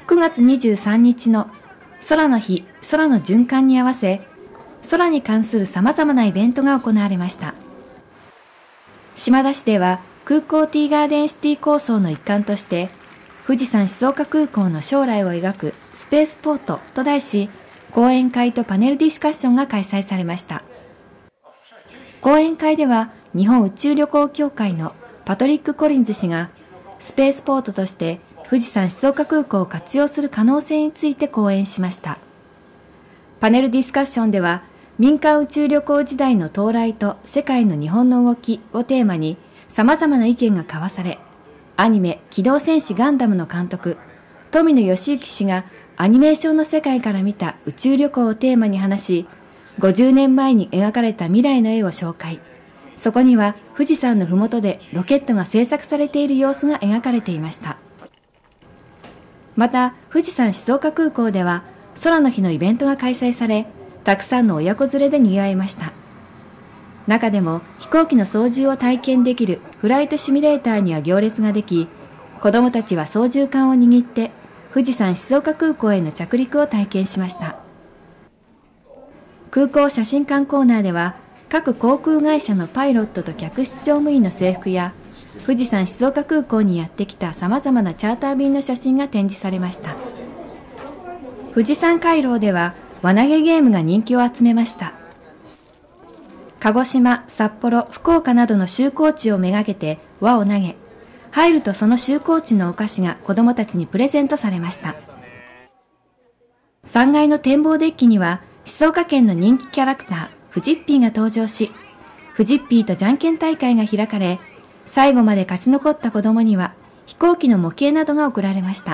9月23日の空の日、空の循環に合わせ、空に関する様々なイベントが行われました。島田市では空港ティーガーデンシティ構想の一環として、富士山静岡空港の将来を描くスペースポートと題し、講演会とパネルディスカッションが開催されました。講演会では日本宇宙旅行協会のパトリック・コリンズ氏がスペースポートとして富士山静岡空港を活用する可能性について講演しました。パネルディスカッションでは民間宇宙旅行時代の到来と世界の日本の動きをテーマに様々な意見が交わされ、アニメ機動戦士ガンダムの監督、富野義行氏がアニメーションの世界から見た宇宙旅行をテーマに話し、50年前に描かれた未来の絵を紹介。そこには富士山のふもとでロケットが製作されている様子が描かれていました。また、富士山静岡空港では空の日のイベントが開催され、たくさんの親子連れで賑わいました。中でも飛行機の操縦を体験できるフライトシミュレーターには行列ができ、子どもたちは操縦桿を握って富士山静岡空港への着陸を体験しました。空港写真館コーナーでは、各航空会社のパイロットと客室乗務員の制服や、富士山静岡空港にやってきた様々なチャーター便の写真が展示されました。富士山回廊では、輪投げゲームが人気を集めました。鹿児島、札幌、福岡などの就航地をめがけて輪を投げ、入るとその就航地のお菓子が子どもたちにプレゼントされました。3階の展望デッキには静岡県の人気キャラクターフジッピーが登場し、フジッピーとじゃんけん大会が開かれ、最後まで勝ち残った子どもには飛行機の模型などが贈られました。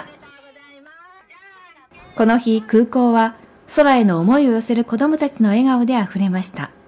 この日、空港は空への思いを寄せる子どもたちの笑顔であふれました。